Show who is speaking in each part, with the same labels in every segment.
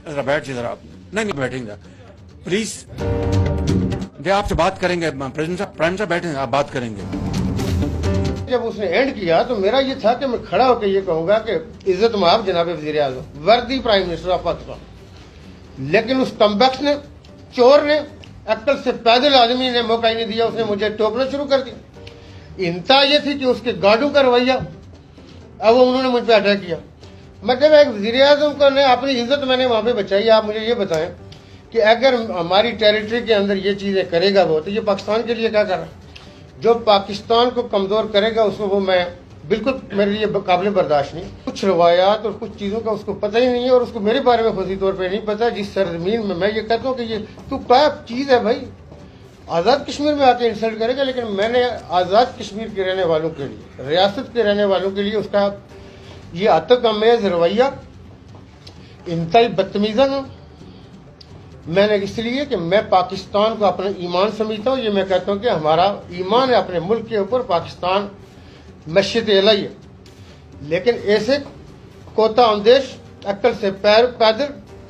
Speaker 1: जरा बैठ जरा। नहीं बैठेंगे प्लीज, आप से बात करेंगे। प्रेसिडेंट साहब, प्राइम साहब बैठे, आप बात करेंगे।
Speaker 2: जब उसने एंड किया तो मेरा ये था कि मैं खड़ा होकर ये कहूंगा कि इज्जत माफ जनाब वजीर आजम, वर्दी प्राइम मिनिस्टर ऑफ पाकिस्तान। लेकिन उस कमबख्त ने, चोर ने, अक्ल से पैदल आदमी ने मौका ही नहीं दिया। उसने मुझे टोकना शुरू कर दिया। इंतहा ये थी कि उसके गार्डों का रवैया, अब वो उन्होंने मुझ पर अटैक किया। मतलब एक वजीर आजम को ने अपनी इज्जत मैंने वहां पे बचाई। आप मुझे ये बताएं कि अगर हमारी टेरिटरी के अंदर ये चीजें करेगा वो, तो ये पाकिस्तान के लिए क्या कर रहा है? जो पाकिस्तान को कमजोर करेगा उसको वो मैं बिल्कुल, मेरे लिए काबिल बर्दाश्त नहीं। कुछ रवायात और कुछ चीजों का उसको पता ही नहीं है, और उसको मेरे बारे में खुशी तौर पे नहीं पता। जिस सरजमीन में मैं ये कहता हूँ कि ये तू क्या चीज है भाई, आजाद कश्मीर में आके इंसल्ट करेगा। लेकिन मैंने आजाद कश्मीर के रहने वालों के लिए, रियासत के रहने वालों के लिए उसका ये आतंक अमेज रवैया इंतहाई बदतमीजन हूं। मैंने इसलिए कि मैं पाकिस्तान को अपना ईमान समझता हूं। ये मैं कहता हूं कि हमारा ईमान है अपने मुल्क के ऊपर। पाकिस्तान मस्जिद अलही है, लेकिन ऐसे कोता अंदेश, अक्ल से पैदल,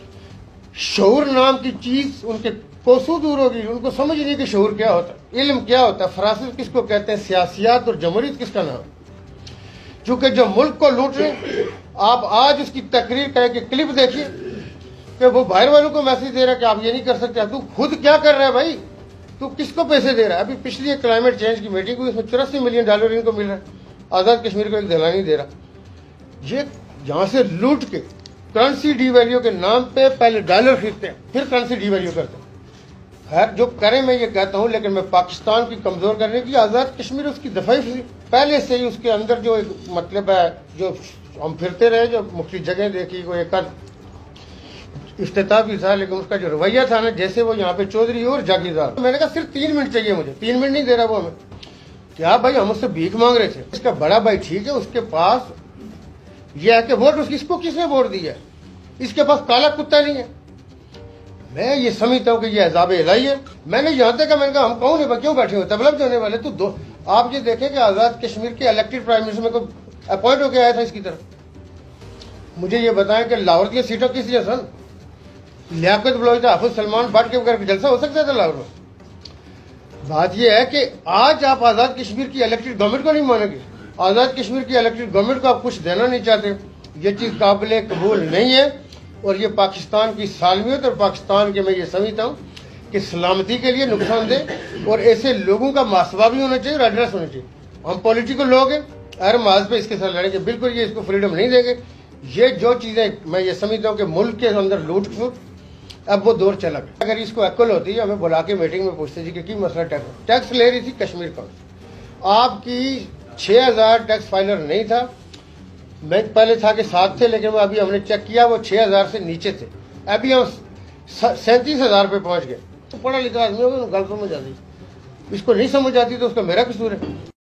Speaker 2: शऊर नाम की चीज उनके कोसों दूर होगी। उनको समझ नहीं कि शऊर क्या होता है, इल्म क्या होता है, फरासत किसको कहते हैं, सियासियात और जमहूरियत किसका नाम। चूंकि जो मुल्क को लूट रहे, आप आज उसकी तकरीर कह के क्लिप देखिए कि वो बाहर वालों को मैसेज दे रहा है कि आप ये नहीं कर सकते। तू खुद क्या कर रहा है भाई, तू किसको पैसे दे रहा है? अभी पिछली एक क्लाइमेट चेंज की मीटिंग हुई, उसमें $84 मिलियन इनको मिल रहा है। आजाद कश्मीर को एक दिला नहीं दे रहा। ये यहां से लूट के करेंसी डीवैल्यू के नाम पे पहले डॉलर खरीदते हैं, फिर करेंसी डीवैल्यू करते हैं। खैर जो करें, मैं ये कहता हूं, लेकिन मैं पाकिस्तान की कमजोर करने की, आजाद कश्मीर उसकी दफाई थी पहले से ही। उसके अंदर जो एक मतलब है, जो हम फिरते रहे, जो मुख्तलिफ जगह देखी, कोई एक इफ्तिताह भी था, लेकिन उसका जो रवैया था ना, जैसे वो यहाँ पे चौधरी और जागीरदार। मैंने कहा सिर्फ 3 मिनट चाहिए मुझे, 3 मिनट नहीं दे रहा वो हमें। क्या भाई, हम उससे भीख मांग रहे थे। इसका बड़ा भाई ठीक है, उसके पास यह है कि वोट इसको किसने वोट दिया है, इसके पास काला कुत्ता नहीं है। मैं ये समझता हूँ कि ये अजाब इलाही है। मैंने यहाँ तक मैंने कहा हम कौन है, क्यों बैठे हो, तबलब जाने वाले। तो दो आप ये देखें कि आजाद कश्मीर के इलेक्टेड प्राइम मिनिस्टर में को अपॉइंट होकर आया था इसकी तरफ। मुझे ये बताएं कि लाहौर की सीटों किस लिए सन, लियाकत बलोच था, हाफिज सलमान भट्ट के वगैरह जलसा हो सकता था लाहौर में। बात यह है कि आज आप आजाद कश्मीर की इलेक्टेड गवर्नमेंट को नहीं मानेंगे, आजाद कश्मीर की इलेक्टेड गवर्नमेंट को आप कुछ देना नहीं चाहते। ये चीज काबिल कबूल नहीं है, और ये पाकिस्तान की सालमियत और पाकिस्तान के, मैं ये समझता हूँ कि सलामती के लिए नुकसानदेह, और ऐसे लोगों का मासवा भी होना चाहिए और एड्रेस होना चाहिए। हम पॉलिटिकल लोग हैं, हर माज पे इसके साथ लड़ेंगे, बिल्कुल ये इसको फ्रीडम नहीं देंगे। ये जो चीजें मैं ये समझता हूँ कि मुल्क के अंदर लूट फूट, अब वो दौर चला गया। अगर इसको अक्ल होती है, हमें बुला के मीटिंग में पूछते जी कि मसला टैक्स ले रही थी कश्मीर काउंसिल, आपकी 6000 टैक्स फाइलर नहीं था। मैं पहले था कि 7 थे, लेकिन अभी हमने चेक किया वो 6000 से नीचे थे। अभी हम 37,000 पे पहुंच गए। तो पढ़ा लिखा आदमी होगा, गल समझ आती, इसको नहीं समझ आती तो उसका मेरा कसूर है।